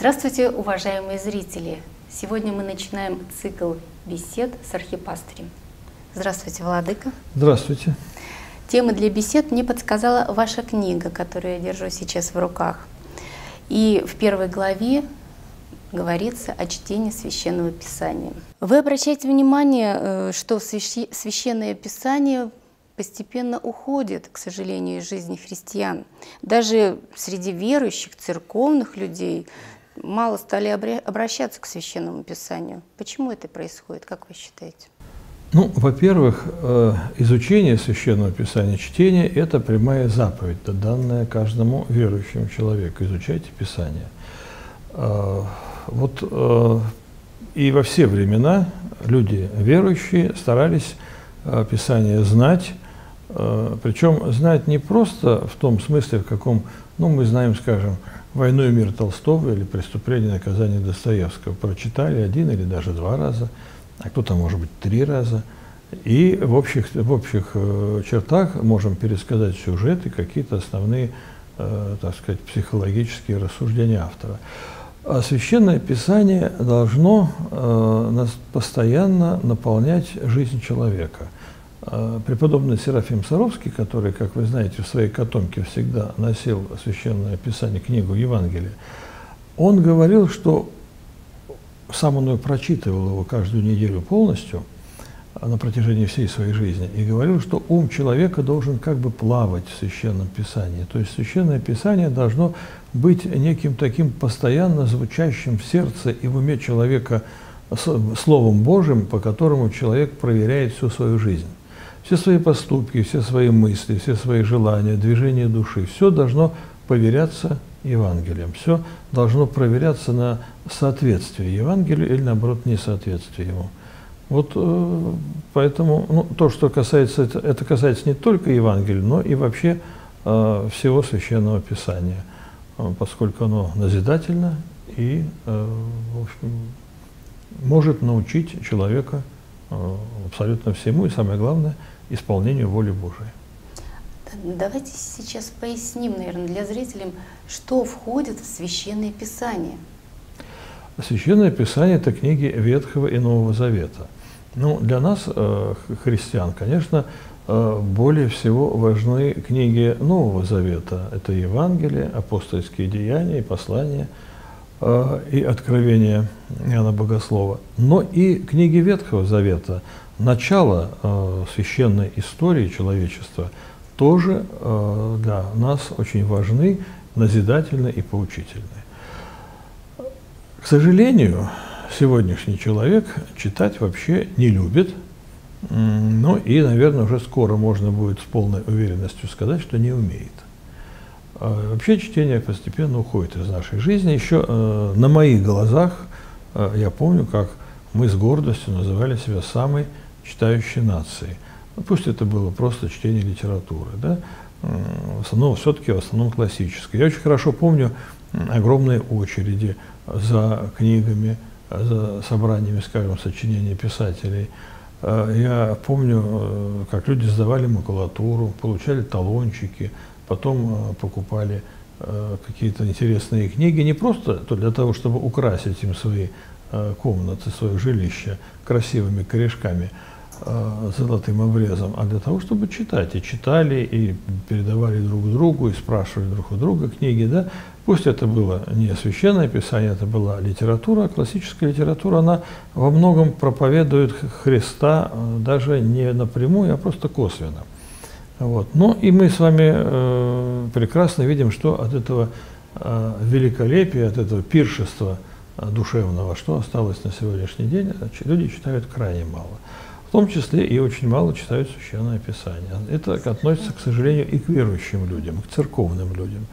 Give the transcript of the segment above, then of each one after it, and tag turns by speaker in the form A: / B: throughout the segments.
A: Здравствуйте, уважаемые зрители! Сегодня мы начинаем цикл бесед с архипастырем. Здравствуйте, владыка!
B: Здравствуйте!
A: Темы для бесед мне подсказала ваша книга, которую я держу сейчас в руках. И в первой главе говорится о чтении Священного Писания. Вы обращаете внимание, что Священное Писание постепенно уходит, к сожалению, из жизни христиан. Даже среди верующих, церковных людей мало стали обращаться к Священному Писанию. Почему это происходит, как вы считаете?
B: Ну, во-первых, изучение Священного Писания, чтение – это прямая заповедь, данная каждому верующему человеку. Изучайте Писание. И во все времена люди верующие старались Писание знать, причем знать не просто в том смысле, в каком, мы знаем, скажем, «Войну и мир» Толстого или «Преступление и наказание» Достоевского. Прочитали один или даже два раза, а кто-то, может быть, 3 раза. И в общих чертах можем пересказать сюжеты, какие-то основные, так сказать, психологические рассуждения автора. А Священное Писание должно постоянно наполнять жизнь человека. Преподобный Серафим Саровский, который, как вы знаете, в своей котомке всегда носил Священное Писание, книгу Евангелия, он говорил, что сам он прочитывал его каждую неделю полностью на протяжении всей своей жизни, и говорил, что ум человека должен как бы плавать в Священном Писании. То есть Священное Писание должно быть неким таким постоянно звучащим в сердце и в уме человека Словом Божьим, по которому человек проверяет всю свою жизнь. Все свои поступки, все свои мысли, все свои желания, движения души, все должно поверяться Евангелием, все должно проверяться на соответствие Евангелию или, наоборот, несоответствие ему. Поэтому то, что касается, это касается не только Евангелия, но и вообще всего Священного Писания, поскольку оно назидательно и, в общем, может научить человека абсолютно всему и, самое главное, исполнению воли Божией.
A: Давайте сейчас поясним, наверное, для зрителей, что входит в Священное Писание.
B: Священное Писание – это книги Ветхого и Нового Завета. Для нас, христиан, конечно, более всего важны книги Нового Завета. Это Евангелие, апостольские деяния, послания и откровения Иоанна Богослова. Но и книги Ветхого Завета, начало священной истории человечества, тоже для нас очень важны, назидательны и поучительны. К сожалению, сегодняшний человек читать вообще не любит, и, наверное, уже скоро можно будет с полной уверенностью сказать, что не умеет. Вообще чтение постепенно уходит из нашей жизни. Еще на моих глазах я помню, как мы с гордостью называли себя самой читающей нацией. Пусть это было просто чтение литературы, да? Все-таки в основном классической. Я очень хорошо помню огромные очереди за книгами, за собраниями, скажем, сочинений писателей. Я помню, как люди сдавали макулатуру, получали талончики, потом покупали какие-то интересные книги, не просто для того, чтобы украсить им свои комнаты, свое жилище красивыми корешками, золотым обрезом, а для того, чтобы читать. И читали, и передавали друг другу, и спрашивали друг у друга книги. Да? Пусть это было не Священное Писание, это была литература, классическая литература, она во многом проповедует Христа даже не напрямую, а просто косвенно. И мы с вами прекрасно видим, что от этого великолепия, от этого пиршества душевного, что осталось на сегодняшний день, люди читают крайне мало. В том числе и очень мало читают Священное Писание. Это относится, к сожалению, и к верующим людям, к церковным людям.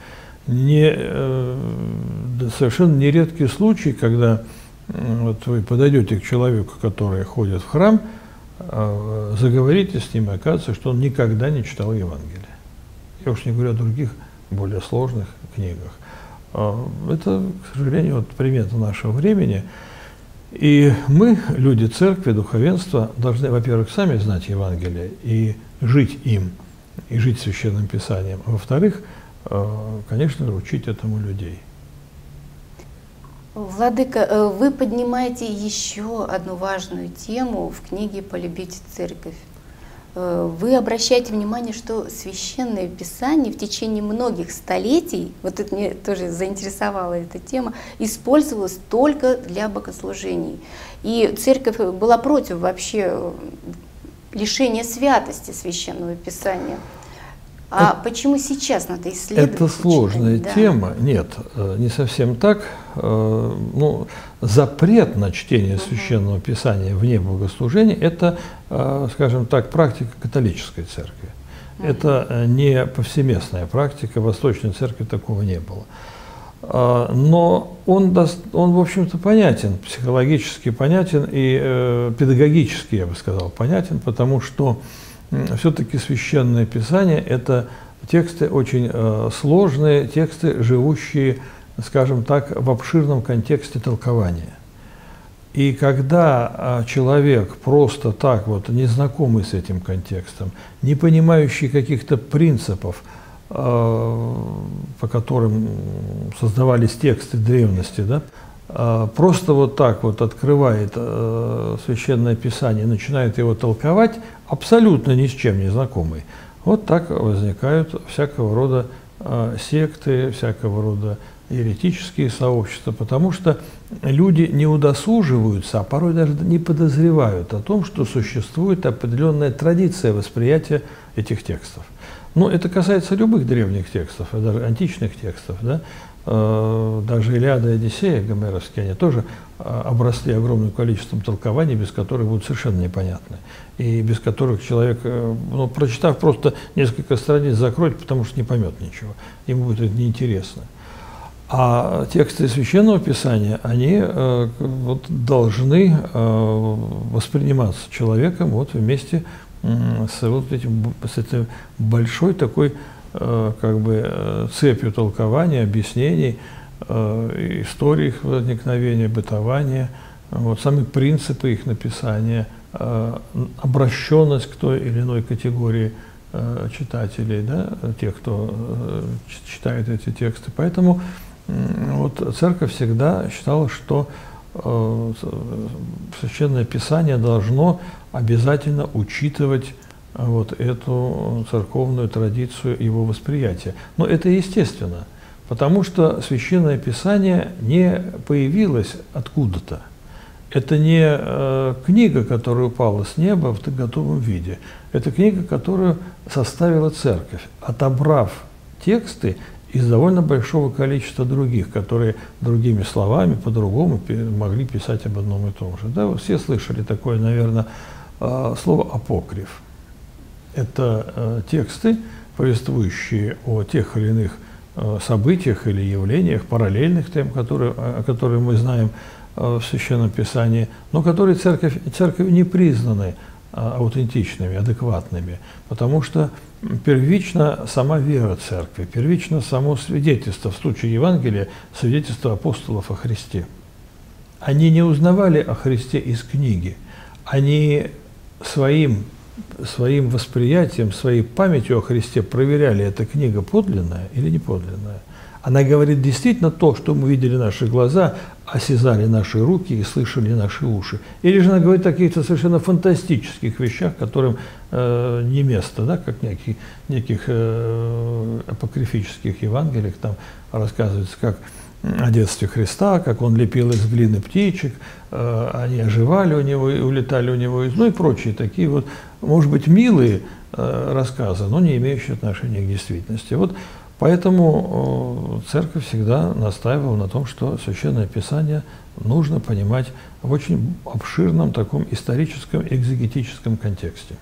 B: Совершенно нередкий случай, когда вы подойдете к человеку, который ходит в храм, заговорите с ним, и оказывается, что он никогда не читал Евангелие. Я уж не говорю о других, более сложных книгах. Это, к сожалению, примета нашего времени. И мы, люди церкви, духовенства, должны, во-первых, сами знать Евангелие и жить им, и жить Священным Писанием. А во-вторых, конечно же, учить этому людей.
A: Владыка, вы поднимаете еще одну важную тему в книге «Полюбите церковь». Вы обращаете внимание, что Священное Писание в течение многих столетий, вот это мне тоже заинтересовала эта тема, использовалось только для богослужений. И церковь была против вообще лишения святости Священного Писания. А почему сейчас надо исследовать?
B: Это сложная тема. Нет, не совсем так. Ну, запрет на чтение Священного Писания вне богослужения – это, скажем так, практика католической церкви. Это не повсеместная практика, в Восточной церкви такого не было. Но он, в общем-то, понятен, психологически понятен и педагогически, я бы сказал, понятен, потому что все-таки Священное Писание – это тексты очень сложные, тексты, живущие, скажем так, в обширном контексте толкования. И когда человек просто так вот, незнакомый с этим контекстом, не понимающий каких-то принципов, по которым создавались тексты древности, да, просто вот так вот открывает Священное Писание, начинает его толковать, абсолютно ни с чем не знакомый. Вот так возникают всякого рода секты, всякого рода еретические сообщества, потому что люди не удосуживаются, а порой даже не подозревают о том, что существует определенная традиция восприятия этих текстов. Но это касается любых древних текстов, даже античных текстов, да? Даже Илиада и Одиссея гомеровские, они тоже обросли огромным количеством толкований, без которых будут совершенно непонятны. И без которых человек, ну, прочитав просто несколько страниц, закроет, потому что не поймет ничего. Ему будет это неинтересно. А тексты Священного Писания, они вот, должны восприниматься человеком вот, вместе с, вот этим, с этой большой такой как бы цепью толкования, объяснений, истории их возникновения, бытования, вот, сами принципы их написания, обращенность к той или иной категории читателей, да, тех, кто читает эти тексты. Поэтому вот, церковь всегда считала, что Священное Писание должно обязательно учитывать вот эту церковную традицию его восприятия. Но это естественно, потому что Священное Писание не появилось откуда-то. Это не книга, которая упала с неба в готовом виде. Это книга, которую составила церковь, отобрав тексты из довольно большого количества других, которые другими словами, по-другому могли писать об одном и том же. Да, вы все слышали такое, наверное, слово «апокриф». Это тексты, повествующие о тех или иных событиях или явлениях, параллельных тем, о которых мы знаем в Священном Писании, но которые церковью не признаны аутентичными, адекватными, потому что первично сама вера церкви, первично само свидетельство, в случае Евангелия, свидетельство апостолов о Христе. Они не узнавали о Христе из книги, они своим восприятием, своей памятью о Христе проверяли, эта книга подлинная или не подлинная. Она говорит действительно то, что мы видели наши глаза, осязали наши руки и слышали наши уши. Или же она говорит о каких-то совершенно фантастических вещах, которым не место, да, как неких апокрифических Евангелиях, там рассказывается, как о детстве Христа, как он лепил из глины птичек, они оживали у него и улетали у него, ну и прочие такие вот, может быть, милые рассказы, но не имеющие отношения к действительности. Вот поэтому церковь всегда настаивала на том, что Священное Писание нужно понимать в очень обширном таком историческом, экзегетическом контексте.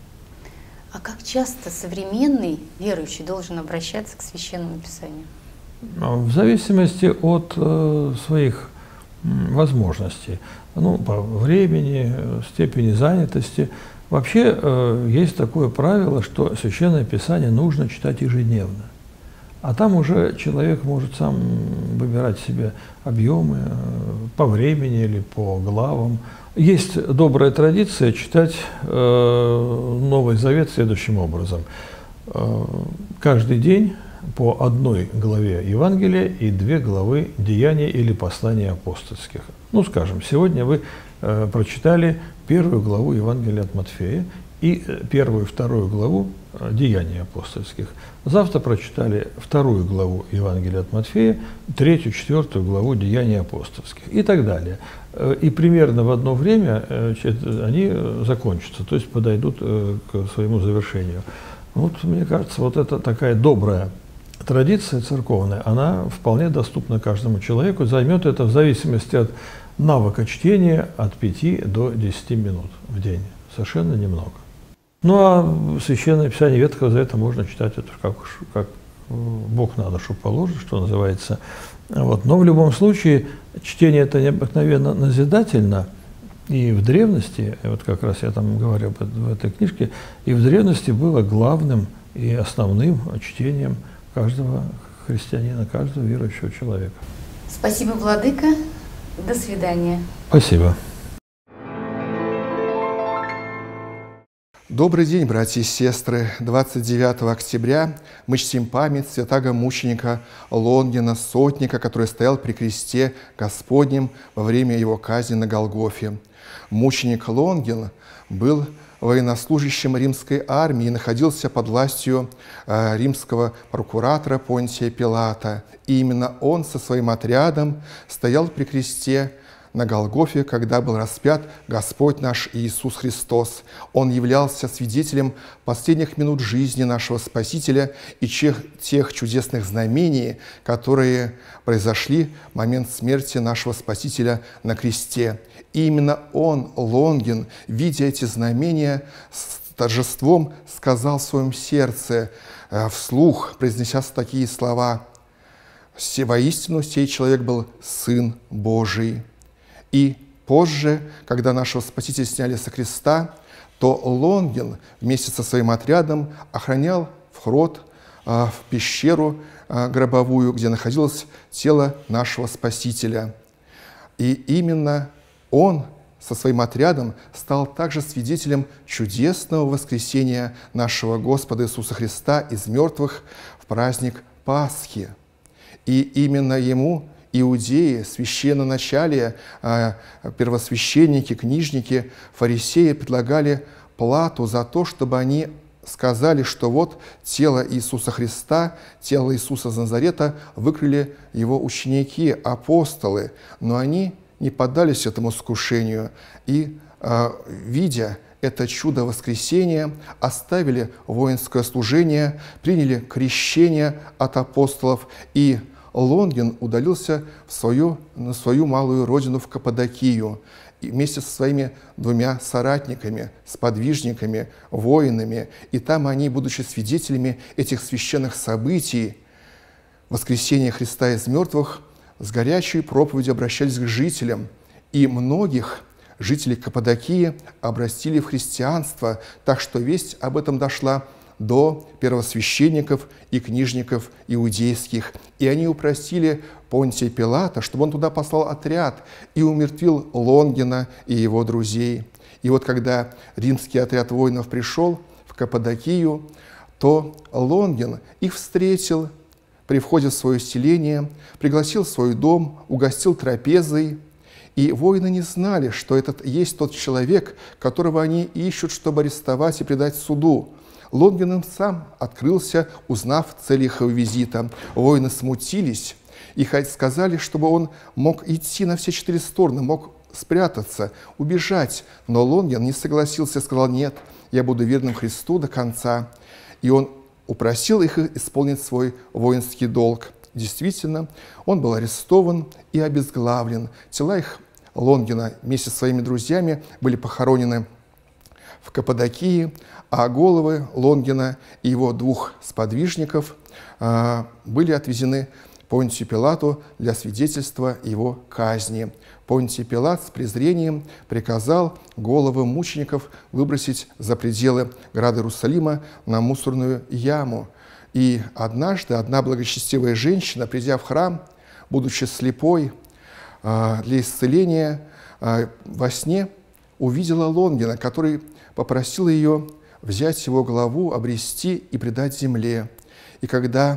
A: А как часто современный верующий должен обращаться к Священному Писанию?
B: В зависимости от своих возможностей, ну, по времени, степени занятости. Вообще есть такое правило, что Священное Писание нужно читать ежедневно. А там уже человек может сам выбирать себе объемы по времени или по главам. Есть добрая традиция читать Новый Завет следующим образом. Каждый день по одной главе Евангелия и 2 главы Деяний или Посланий апостольских. Ну, скажем, сегодня вы прочитали 1 главу Евангелия от Матфея и 1 и 2 главу Деяний апостольских. Завтра прочитали 2 главу Евангелия от Матфея, 3, 4 главу Деяний апостольских и так далее. И примерно в одно время они закончатся, то есть подойдут к своему завершению. Вот, мне кажется, вот это такая добрая традиция церковная, она вполне доступна каждому человеку, займет это в зависимости от навыка чтения от 5 до 10 минут в день. Совершенно немного. Ну а Священное Писание Ветхого Завета можно читать это как Бог на душу положит, что называется. Вот. Но в любом случае чтение это необыкновенно назидательно. И в древности, вот как раз я там говорю в этой книжке, и в древности было главным и основным чтением каждого христианина, каждого верующего человека.
A: Спасибо, Владыка. До свидания.
B: Спасибо.
C: Добрый день, братья и сестры. 29 октября мы чтим память святаго мученика Лонгина, сотника, который стоял при кресте Господнем во время его казни на Голгофе. Мученик Лонгин был военнослужащим римской армии и находился под властью римского прокуратора Понтия Пилата. И именно он со своим отрядом стоял при кресте на Голгофе, когда был распят Господь наш Иисус Христос. Он являлся свидетелем последних минут жизни нашего Спасителя и тех чудесных знамений, которые произошли в момент смерти нашего Спасителя на кресте. И именно он, Лонгин, видя эти знамения, с торжеством сказал в своем сердце, вслух, произнеся такие слова: «Воистину сей человек был Сын Божий». И позже, когда нашего Спасителя сняли со креста, то Лонгин вместе со своим отрядом охранял вход в пещеру гробовую, где находилось тело нашего Спасителя. И именно он со своим отрядом стал также свидетелем чудесного воскресения нашего Господа Иисуса Христа из мертвых в праздник Пасхи. И именно ему иудеи, священноначалие, первосвященники, книжники, фарисеи предлагали плату за то, чтобы они сказали, что вот тело Иисуса Христа, тело Иисуса из Назарета выкрали его ученики, апостолы. Но они не поддались этому искушению и, видя это чудо воскресения, оставили воинское служение, приняли крещение от апостолов, и Лонгин удалился на свою малую родину в Каппадокию и вместе со своими 2 соратниками, сподвижниками, воинами. И там они, будучи свидетелями этих священных событий, воскресения Христа из мертвых, с горячей проповедью обращались к жителям. И многих жителей Каппадокии обратили в христианство, так что весть об этом дошла до первосвященников и книжников иудейских. И они упросили Понтия Пилата, чтобы он туда послал отряд и умертвил Лонгина и его друзей. И вот когда римский отряд воинов пришел в Каппадокию, то Лонгин их встретил при входе в свое селение, пригласил в свой дом, угостил трапезой. И воины не знали, что этот есть тот человек, которого они ищут, чтобы арестовать и предать суду. Лонгин им сам открылся, узнав цель их визита. Воины смутились и сказали, чтобы он мог идти на все 4 стороны, мог спрятаться, убежать. Но Лонгин не согласился, сказал: «Нет, я буду верным Христу до конца». И он упросил их исполнить свой воинский долг. Действительно, он был арестован и обезглавлен. Тела их, Лонгина, вместе со своими друзьями были похоронены в Каппадокии, а головы Лонгина и его 2 сподвижников были отвезены Понтию Пилату для свидетельства его казни. Понтий Пилат с презрением приказал головы мучеников выбросить за пределы града Иерусалима на мусорную яму. И однажды одна благочестивая женщина, придя в храм, будучи слепой, для исцеления, во сне увидела Лонгина, который попросил ее взять его голову, обрести и предать земле. И когда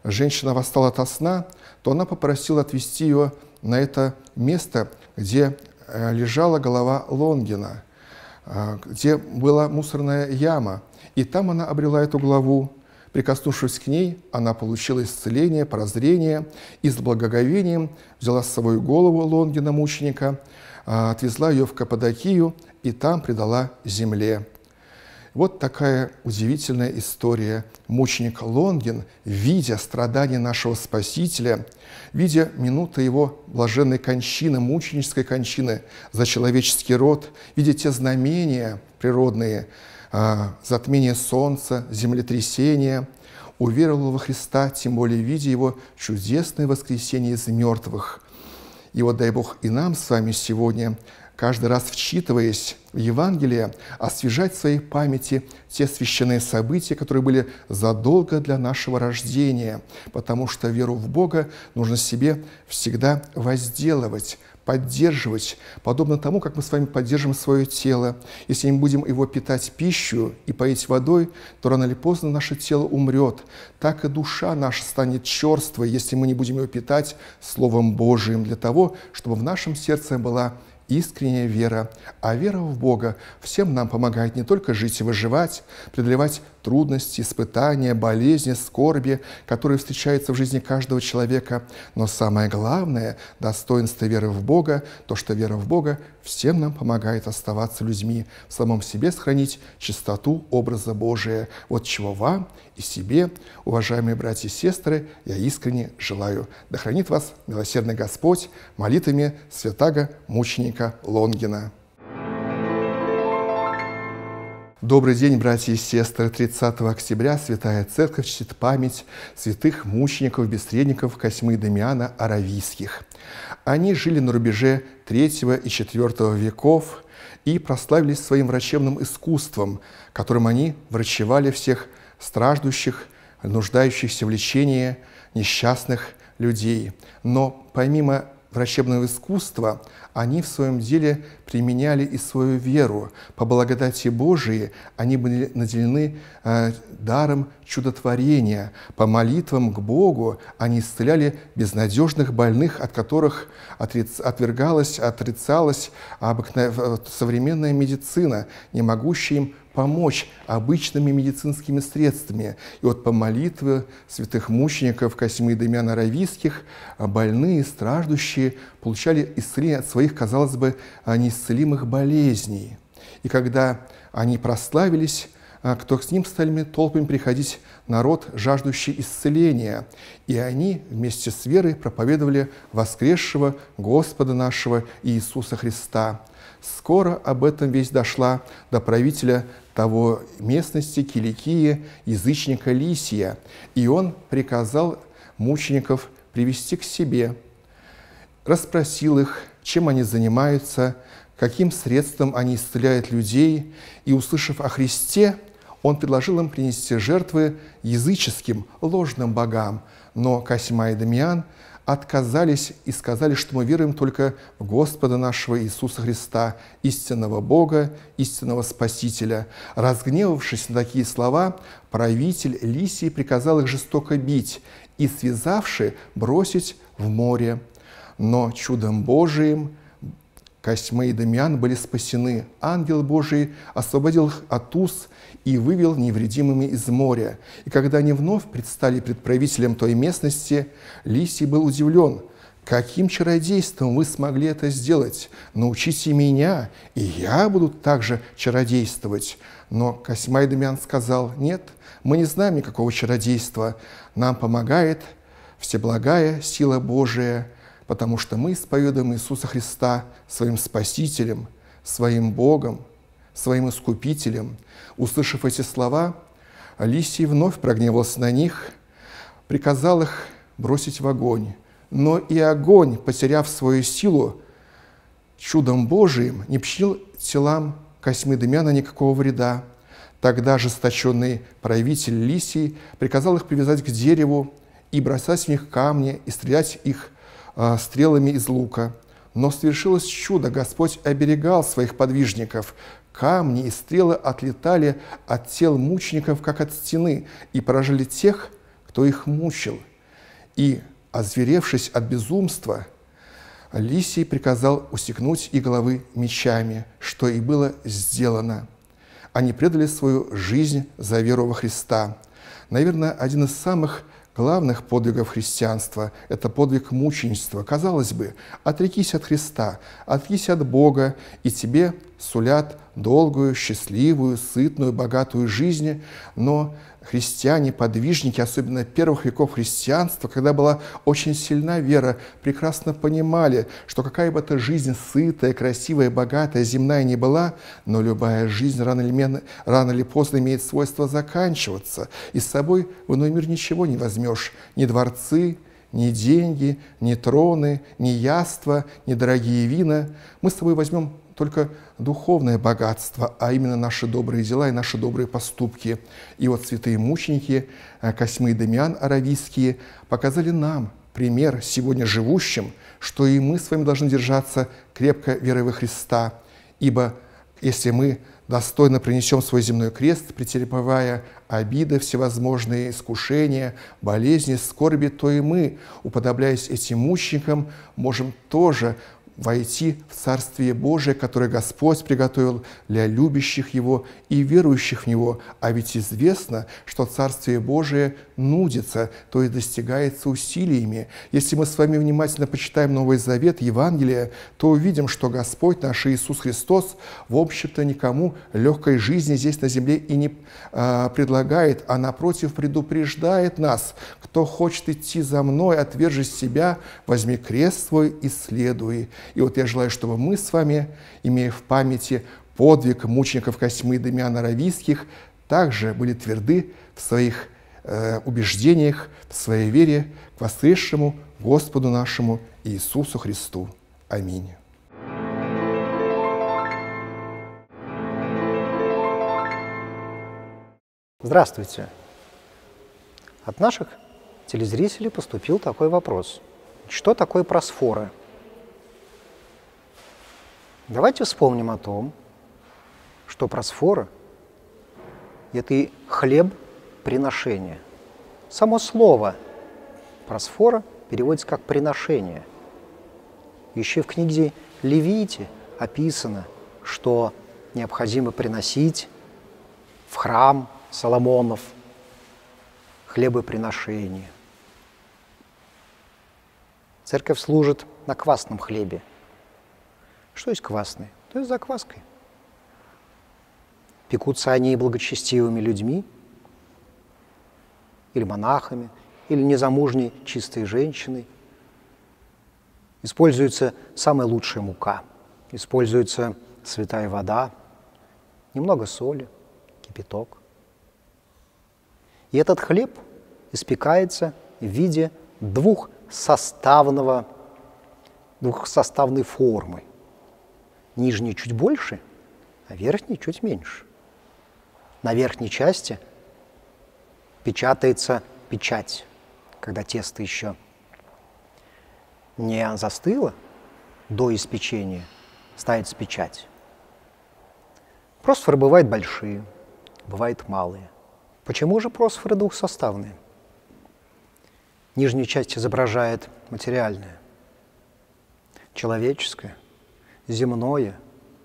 C: женщина восстала ото сна, то она попросила отвезти ее на это место, где лежала голова Лонгина, где была мусорная яма. И там она обрела эту главу. Прикоснувшись к ней, она получила исцеление, прозрение и с благоговением взяла с собой голову Лонгина, мученика, отвезла ее в Каппадокию и там предала земле. Вот такая удивительная история. Мученик Лонгин, видя страдания нашего Спасителя, видя минуты его блаженной кончины, мученической кончины за человеческий род, видя те знамения природные, затмение солнца, землетрясения, уверовал во Христа, тем более видя его чудесное воскресение из мертвых. И вот дай Бог и нам с вами сегодня, каждый раз вчитываясь в Евангелие, освежать в своей памяти те священные события, которые были задолго для нашего рождения, потому что веру в Бога нужно себе всегда возделывать, поддерживать, подобно тому, как мы с вами поддерживаем свое тело. Если мы будем его питать пищей и поить водой, то рано или поздно наше тело умрет. Так и душа наша станет черствой, если мы не будем ее питать Словом Божиим, для того, чтобы в нашем сердце была искренняя вера. А вера в Бога всем нам помогает не только жить и выживать, преодолевать трудности, испытания, болезни, скорби, которые встречаются в жизни каждого человека, но самое главное достоинство веры в Бога, то, что вера в Бога всем нам помогает оставаться людьми, в самом себе сохранить чистоту образа Божия. Вот чего вам и себе, уважаемые братья и сестры, я искренне желаю. Да хранит вас милосердный Господь молитвами святаго мученика Лонгина. Добрый день, братья и сестры! 30 октября Святая Церковь чтит память святых мучеников, бесстредников Косьмы и Дамиана Аравийских. Они жили на рубеже III и IV веков и прославились своим врачебным искусством, которым они врачевали всех страждущих, нуждающихся в лечении несчастных людей. Но помимо врачебного искусства, они в своем деле применяли и свою веру. По благодати Божией они были наделены даром чудотворения. По молитвам к Богу они исцеляли безнадежных больных, от которых отрицалась современная медицина, не могущая им помочь обычными медицинскими средствами. И вот по молитве святых мучеников Косьмы и Дамиана Аравийских больные, страждущие получали исцеление от своих, казалось бы, неисцелимых болезней. И когда они прославились, то к ним стали толпами приходить народ, жаждущий исцеления. И они вместе с верой проповедовали воскресшего Господа нашего Иисуса Христа. Скоро об этом весть дошла до правителя того местности, Киликии, язычника Лисия, и он приказал мучеников привести к себе, расспросил их, чем они занимаются, каким средством они исцеляют людей, и, услышав о Христе, он предложил им принести жертвы языческим, ложным богам, но Косьма и Дамиан отказались и сказали, что мы веруем только в Господа нашего Иисуса Христа, истинного Бога, истинного Спасителя. Разгневавшись на такие слова, правитель Лисии приказал их жестоко бить и, связавши, бросить в море. Но чудом Божиим Косьма и Дамиан были спасены. Ангел Божий освободил их от уз и вывел невредимыми из моря. И когда они вновь предстали пред правителем той местности, Лисий был удивлен. «Каким чародейством вы смогли это сделать? Научите меня, и я буду также чародействовать». Но Косьма и Дамиан сказал: «Нет, мы не знаем никакого чародейства. Нам помогает всеблагая сила Божия, потому что мы исповедуем Иисуса Христа своим Спасителем, своим Богом, своим Искупителем». Услышав эти слова, Лисий вновь прогневался на них, приказал их бросить в огонь. Но и огонь, потеряв свою силу, чудом Божиим не причинил телам Косьмы и Дамиана никакого вреда. Тогда ожесточенный правитель Лисий приказал их привязать к дереву и бросать в них камни и стрелять их стрелами из лука. Но свершилось чудо, Господь оберегал своих подвижников. Камни и стрелы отлетали от тел мучеников, как от стены, и поражали тех, кто их мучил. И, озверевшись от безумства, Лисий приказал усекнуть их головы мечами, что и было сделано. Они предали свою жизнь за веру во Христа. Наверное, один из самых главных подвигов христианства – это подвиг мученичества. Казалось бы, отрекись от Христа, отрекись от Бога, и тебе сулят долгую, счастливую, сытную, богатую жизнь. Но христиане, подвижники, особенно первых веков христианства, когда была очень сильна вера, прекрасно понимали, что какая бы то жизнь сытая, красивая, богатая, земная не была, но любая жизнь рано или поздно имеет свойство заканчиваться, и с собой в иной мир ничего не возьмешь, ни дворцы, ни деньги, ни троны, ни яства, ни дорогие вина. Мы с собой возьмем только духовное богатство, а именно наши добрые дела и наши добрые поступки. И вот святые мученики Косьмы и Дамиан Аравийские показали нам пример сегодня живущим, что и мы с вами должны держаться крепко верой во Христа. Ибо если мы достойно принесем свой земной крест, претерпевая обиды, всевозможные искушения, болезни, скорби, то и мы, уподобляясь этим мученикам, можем тоже войти в Царствие Божие, которое Господь приготовил для любящих Его и верующих в Него. А ведь известно, что Царствие Божие нудится, то есть достигается усилиями. Если мы с вами внимательно почитаем Новый Завет, Евангелие, то увидим, что Господь наш Иисус Христос, в общем-то, никому легкой жизни здесь на земле и не предлагает, а напротив предупреждает нас: кто хочет идти за мной, отвержись себя, возьми крест свой и следуй. И вот я желаю, чтобы мы с вами, имея в памяти подвиг мучеников Косьмы и Дамиана Аравийских, также были тверды в своих убеждениях, в своей вере к воскресшему Господу нашему Иисусу Христу. Аминь.
D: Здравствуйте. От наших телезрителей поступил такой вопрос. Что такое просфора? Давайте вспомним о том, что просфора – это и хлеб приношения. Само слово просфора переводится как приношение. Еще в книге Левите описано, что необходимо приносить в храм Соломонов хлебоприношение. Церковь служит на квасном хлебе. Что есть квасный? То есть закваской. Пекутся они благочестивыми людьми, или монахами, или незамужней чистой женщиной. Используется самая лучшая мука, используется святая вода, немного соли, кипяток. И этот хлеб испекается в виде двухсоставной формы. Нижний чуть больше, а верхний чуть меньше. На верхней части печатается печать, когда тесто еще не застыло до испечения, ставится печать. Просфоры бывают большие, бывают малые. Почему же просфоры двухсоставные? Нижняя часть изображает материальное, человеческое, земное,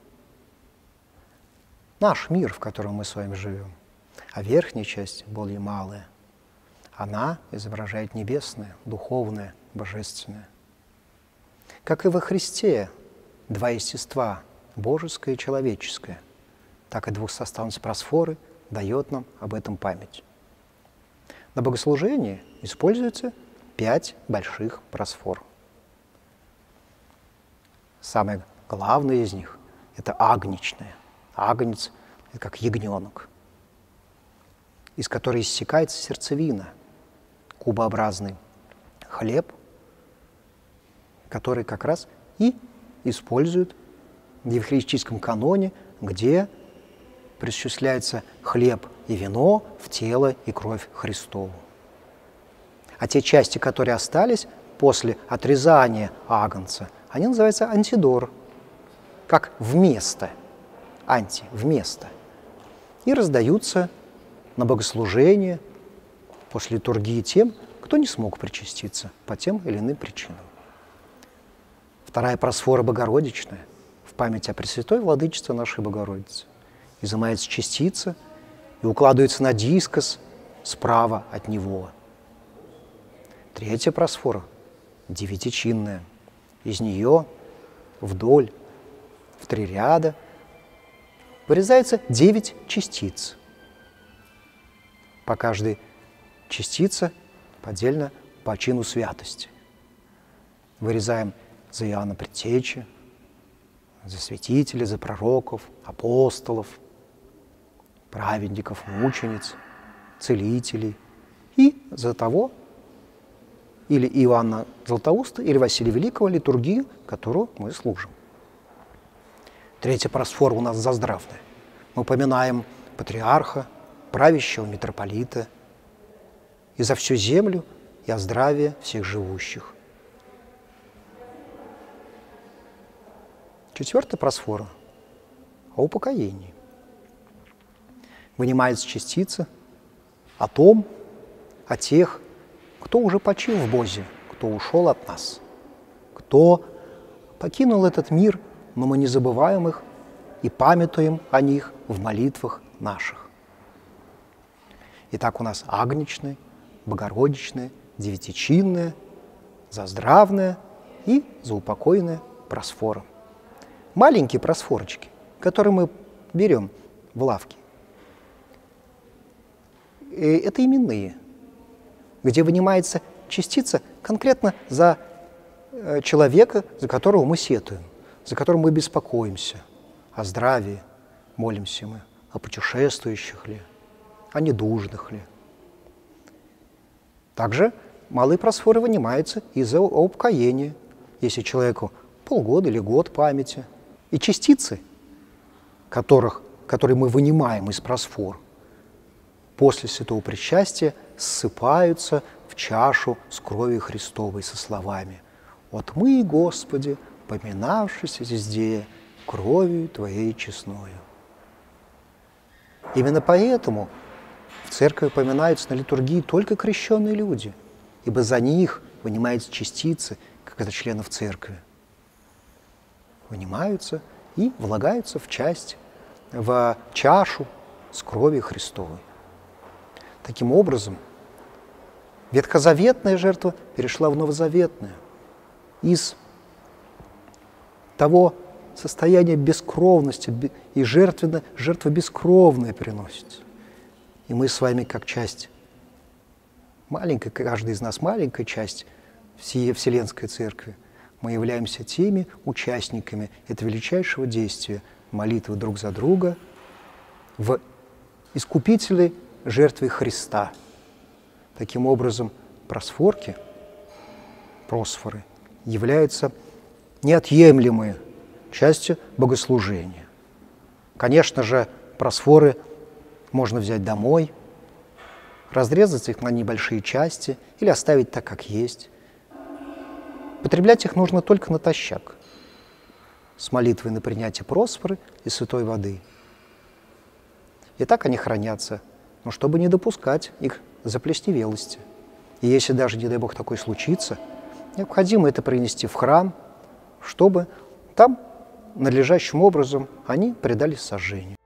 D: наш мир, в котором мы с вами живем. А верхняя часть, более малая, она изображает небесное, духовное, божественное. Как и во Христе два естества, божеское и человеческое, так и двухсоставность просфоры дает нам об этом память. На богослужении используется 5 больших просфор. Самое главное из них – это агнечное. Агнец – это как ягненок, из которой иссякается сердцевина, кубообразный хлеб, который как раз и используют в евхаристическом каноне, где присчисляется хлеб и вино в тело и кровь Христову. А те части, которые остались после отрезания агнца, они называются антидор, как вместо, вместо. И раздаются на богослужение после литургии тем, кто не смог причаститься по тем или иным причинам. Вторая просфора Богородичная в память о Пресвятой Владычице нашей Богородицы. Изымается частица и укладывается на дискос справа от него. Третья просфора девятичинная. Из нее вдоль, в 3 ряда, вырезается 9 частиц. По каждой частице поддельно по чину святости. Вырезаем за Иоанна Предтечи, за святителей, за пророков, апостолов, праведников, мучениц, целителей и за того, или Иоанна Златоуста, или Василия Великого, литургию, которую мы служим. Третья просфора у нас заздравная. Мы упоминаем патриарха, правящего митрополита, и за всю землю, и о здравии всех живущих. Четвертая просфора о упокоении. Вынимается частица о том, о тех, кто уже почил в Бозе, кто ушел от нас, кто покинул этот мир, но мы не забываем их и памятуем о них в молитвах наших. Итак, у нас агнечная, богородичная, девятичинная, заздравная и заупокойная просфора. Маленькие просфорочки, которые мы берем в лавке, это именные, где вынимается частица конкретно за человека, за которого мы сетуем, за которого мы беспокоимся, о здравии молимся мы, о путешествующих ли, о недужных ли. Также малые просфоры вынимаются из-за упокоения, если человеку полгода или год памяти. И частицы, которые мы вынимаем из просфор, после святого причастия ссыпаются в чашу с кровью Христовой со словами: «Вот мы, Господи, поминавшись везде кровью Твоей честною». Именно поэтому в церкви упоминаются на литургии только крещенные люди, ибо за них вынимаются частицы, как это членов церкви. Вынимаются и влагаются в чашу с кровью Христовой. Таким образом, ветхозаветная жертва перешла в новозаветную. Из того состояния бескровности и жертва бескровная приносится. И мы с вами как часть, маленькая, каждый из нас маленькая часть всей Вселенской Церкви, мы являемся теми участниками этого величайшего действия молитвы друг за друга в искупительной жертве Христа. Таким образом, просфоры являются неотъемлемой частью богослужения. Конечно же, просфоры можно взять домой, разрезать их на небольшие части или оставить так, как есть. Потреблять их нужно только натощак, с молитвой на принятие просфоры и святой воды. И так они хранятся, но чтобы не допускать их заплесневелости. И если даже, не дай Бог, такое случится, необходимо это принести в храм, чтобы там надлежащим образом они предались сожжению.